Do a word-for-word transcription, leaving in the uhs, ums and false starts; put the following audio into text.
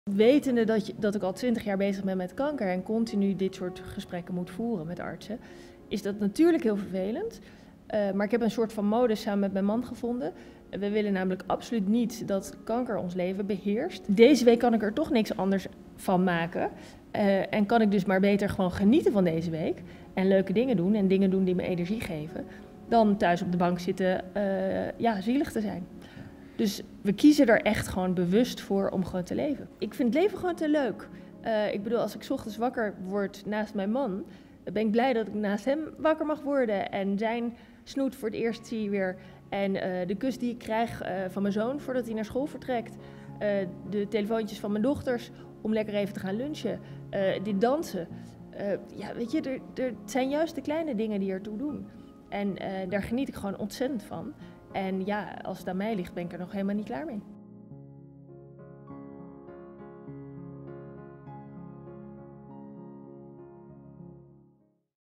Wetende dat, je, dat ik al twintig jaar bezig ben met kanker en continu dit soort gesprekken moet voeren met artsen, is dat natuurlijk heel vervelend. Uh, maar ik heb een soort van modus samen met mijn man gevonden. We willen namelijk absoluut niet dat kanker ons leven beheerst. Deze week kan ik er toch niks anders van maken. Uh, en kan ik dus maar beter gewoon genieten van deze week. En leuke dingen doen en dingen doen die me energie geven. Dan thuis op de bank zitten, uh, ja, zielig te zijn. Dus we kiezen er echt gewoon bewust voor om gewoon te leven. Ik vind het leven gewoon te leuk. Uh, ik bedoel, als ik 's ochtends wakker word naast mijn man, ben ik blij dat ik naast hem wakker mag worden. En zijn snoet voor het eerst zie weer. En uh, de kus die ik krijg uh, van mijn zoon voordat hij naar school vertrekt. Uh, de telefoontjes van mijn dochters om lekker even te gaan lunchen. Uh, dit dansen. Uh, ja, weet je, er, er zijn juist de kleine dingen die ertoe doen. En uh, daar geniet ik gewoon ontzettend van. En ja, als het aan mij ligt, ben ik er nog helemaal niet klaar mee.